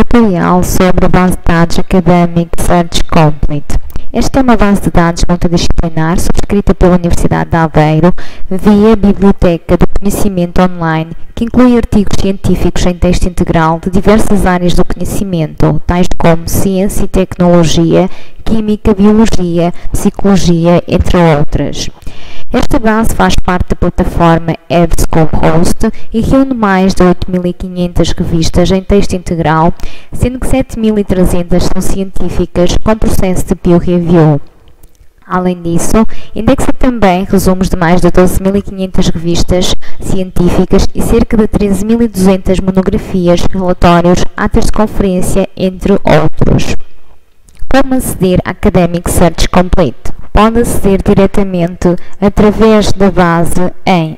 tutorial sobre a base de dados Academic Search Complete. Esta é uma base de dados multidisciplinar subscrita pela Universidade de Aveiro via Biblioteca do Conhecimento Online, que inclui artigos científicos em texto integral de diversas áreas do conhecimento, tais como ciência e tecnologia, química, biologia, psicologia, entre outras. Esta base faz parte da plataforma EBSCOhost e reúne mais de 8.500 revistas em texto integral, sendo que 7.300 são científicas com processo de peer review. Além disso, indexa também resumos de mais de 12.500 revistas científicas e cerca de 13.200 monografias, relatórios, atas de conferência, entre outros. Como aceder a Academic Search Complete? Pode aceder diretamente através da base em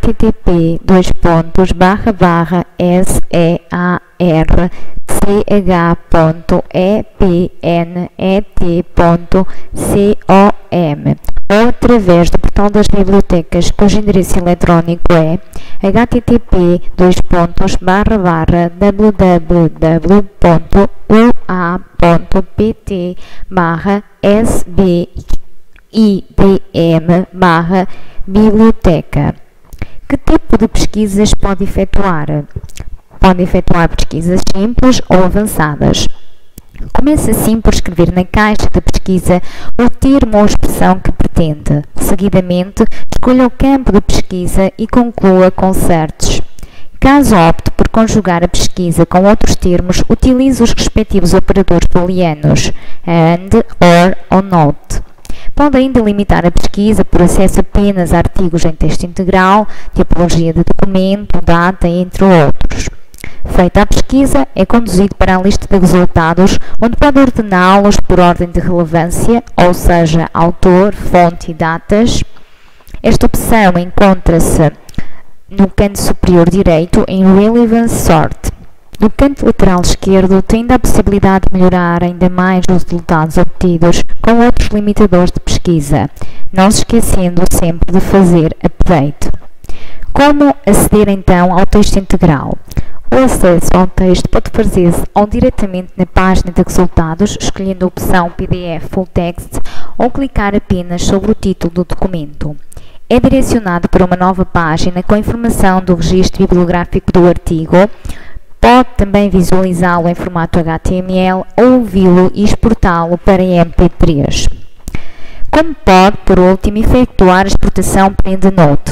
http://ser.epnet.com ou através do portal das bibliotecas, cujo endereço eletrónico é http://www.ua.pt/sbidm/biblioteca. Que tipo de pesquisas pode efetuar? Pode efetuar pesquisas simples ou avançadas. Comece assim por escrever na caixa de pesquisa o termo ou expressão que pretende. Seguidamente, escolha o campo de pesquisa e conclua com certos. Caso opte por conjugar a pesquisa com outros termos, utilize os respectivos operadores booleanos AND, OR ou NOT. Pode ainda limitar a pesquisa por acesso apenas a artigos em texto integral, tipologia de documento, data, entre outros. Feita a pesquisa, é conduzido para a lista de resultados, onde pode ordená-los por ordem de relevância, ou seja, autor, fonte e datas. Esta opção encontra-se no canto superior direito em Relevance Sort. No canto lateral esquerdo, tem ainda a possibilidade de melhorar ainda mais os resultados obtidos com outros limitadores de pesquisa, não se esquecendo sempre de fazer update. Como aceder então ao texto integral? O acesso ao texto pode fazer-se ou diretamente na página de resultados, escolhendo a opção PDF Full Text, ou clicar apenas sobre o título do documento. É direcionado para uma nova página com a informação do registro bibliográfico do artigo. Pode também visualizá-lo em formato HTML ou ouvi-lo e exportá-lo para MP3. Como pode, por último, efetuar a exportação para EndNote?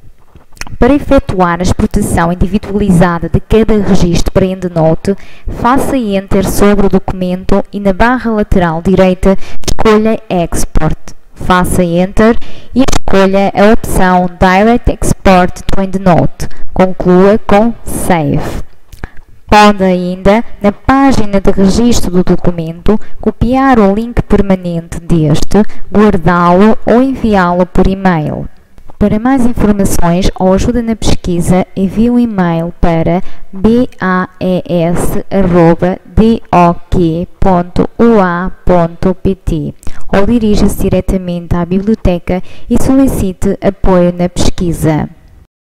Para efetuar a exportação individualizada de cada registro para EndNote, faça Enter sobre o documento e na barra lateral direita escolha Export. Faça Enter e escolha a opção Direct Export to EndNote. Conclua com Save. Pode ainda, na página de registro do documento, copiar o link permanente deste, guardá-lo ou enviá-lo por e-mail. Para mais informações ou ajuda na pesquisa, envie um e-mail para baes@doq.ua.pt ou dirija-se diretamente à biblioteca e solicite apoio na pesquisa.